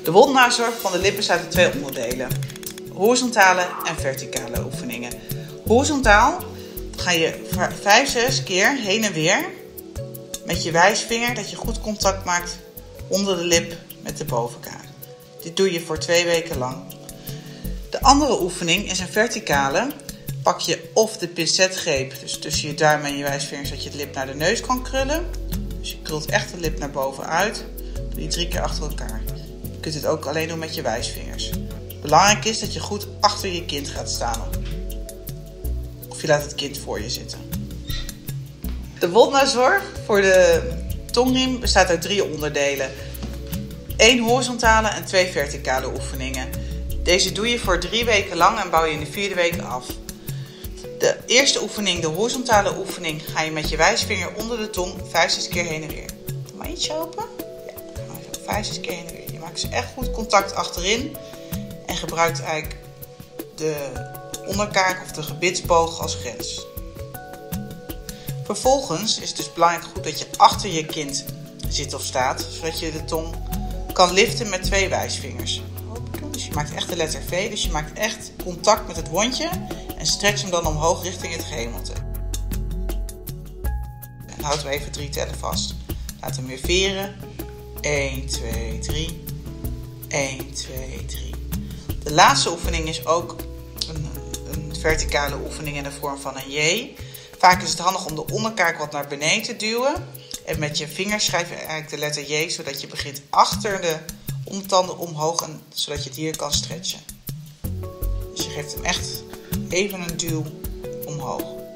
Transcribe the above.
De wondnazorg van de lip bestaat uit 2 onderdelen. Horizontale en verticale oefeningen. Horizontaal ga je 5-6 keer heen en weer met je wijsvinger, dat je goed contact maakt onder de lip met de bovenkaak. Dit doe je voor 2 weken lang. De andere oefening is een verticale. Pak je of de pincetgreep, dus tussen je duim en je wijsvinger, zodat je het lip naar de neus kan krullen. Dus je krult echt de lip naar boven uit. Doe je 3 keer achter elkaar. Je kunt dit ook alleen doen met je wijsvingers. Belangrijk is dat je goed achter je kind gaat staan. Of je laat het kind voor je zitten. De wondnazorg voor de tongriem bestaat uit 3 onderdelen. 1 horizontale en 2 verticale oefeningen. Deze doe je voor 3 weken lang en bouw je in de 4e week af. De eerste oefening, de horizontale oefening, ga je met je wijsvinger onder de tong 5-6 keer heen en weer. Doe maar ietsje open. Ja, 5-6 keer heen en weer. Je maakt dus echt goed contact achterin en gebruikt eigenlijk de onderkaak of de gebitsboog als grens. Vervolgens is het dus belangrijk goed dat je achter je kind zit of staat, zodat je de tong kan liften met 2 wijsvingers. Dus je maakt echt de letter V, dus je maakt echt contact met het wondje en stretch hem dan omhoog richting het gehemelte. En houd hem even 3 tellen vast. Laat hem weer veren. 1, 2, 3. 1, 2, 3. De laatste oefening is ook een verticale oefening in de vorm van een J. Vaak is het handig om de onderkaak wat naar beneden te duwen. En met je vingers schrijf je eigenlijk de letter J, zodat je begint achter de ondertanden omhoog, en zodat je het hier kan stretchen. Dus je geeft hem echt even een duw omhoog.